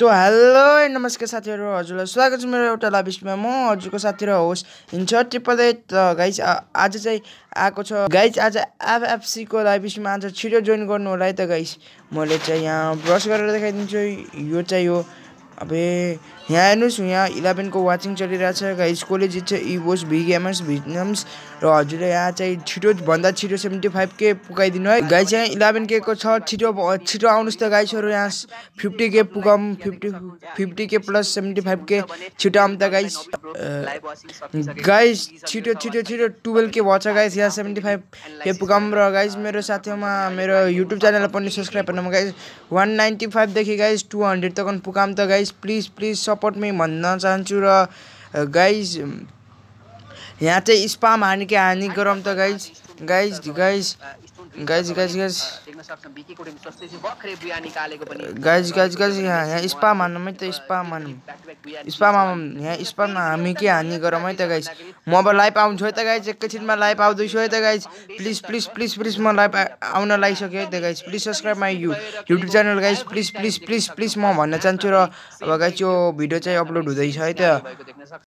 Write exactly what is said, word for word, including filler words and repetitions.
तो hello and नमस्कार साथीहरु हजुरलाई स्वागत छ मेरो एउटा लाइभ स्ट्रिममा म हजुरको साथी र host inch triple eight guys आज चाहिँ आएको छ गाइस आज एफएफसी को लाइभ स्ट्रिम आज छिटो जोइन गर्नु होला है त गाइस मैले चाहिँ यहाँ ब्रश गरेर देखाइदिन्छु यो चाहिँ हो अबे यहाँ हेर्नुस् यहाँ इलेवन को वाचिङ चलिरहेछ गाइस कोले जित्छ इभोस भी गेमर्स भिटनम्स र हजुरले यहाँ चाहिँ छिटो भन्दा छिटो सेभेन्टी फाइभ के पुगाइदिनु है गाइस यहाँ इलेवन के को छ छिटो छिटो आउनुस् त गाइसहरु यहाँ फिफ्टी के पुगाम फिफ्टी फिफ्टी के प्लस सेभेन्टी फाइभ के छिटो आउँ त गाइस गाइस छिटो छिटो छिटो टुवेल्भ के भछ गाइस यहाँ सेभेन्टी फाइभ के पुगाम र गाइस मेरो साथीमा मेरो युट्युब च्यानल पनि सब्स्क्राइब गर्नुमा गाइस वान नाइन्टी फाइभ देखि गाइस टू हन्ड्रेड तक पुगाम त guys please please support me भन्न चाहन्छु र गाइस यहाँ चाहिँ स्पाम हानि के हानि गरौँ त guys guys guys guys guys guys guys guys guys यहाँ यहाँ स्पाम हान्नुमै त स्पाम हान्नु स्पाम यहाँ स्पाम हामी के हानि गरौँ है त गाइस म अब लाइभ आउँछु है त गाइस एकैछिनमा लाइभ आउँदैछु है त guys please please please please म लाइभ आउन लागिसक्यो है त guys please subscribe my you YouTube channel guys please please please please म भन्न चाहन्छु र अब गाइस यो भिडियो चाहिँ अपलोड हुँदैछ है त